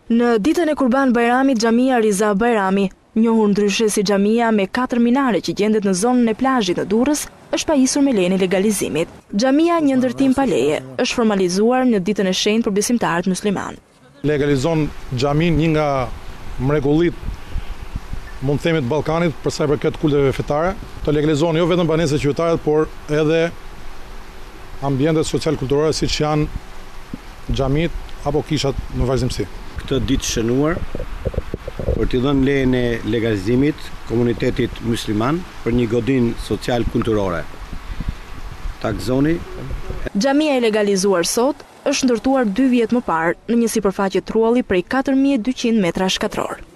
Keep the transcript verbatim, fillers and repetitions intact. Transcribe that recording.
Në ditën e Kurban Bajramit, xhamia Riza Bajrami, njohur ndryshe si xhamia me katër minare që gjendet në zonën e plazhit në Durrës, është pajisur me lejen e legalizimit. Xhamia, një ndërtim pa leje, është formalizuar në ditën e shenjtë për besimtarët musliman. Legalizon xhamin një nga mrekullit, mund të themi, të Ballkanit për sa i përket kulteve fetare, të legalizon jo vetëm banesat qytetarët, por edhe ambientet social-kulturore siç janë xhamit apo kishat në vazhdimsi. Këtë ditë shënuar për t'i dhënë lejen e legalizimit komunitetit musliman për një godinë social-kulturore. Takzoni. Xhamia e legalizuar sot është ndërtuar dy vjet më parë në një sipërfaqe trulli prej katër mijë e dyqind metra shkatror.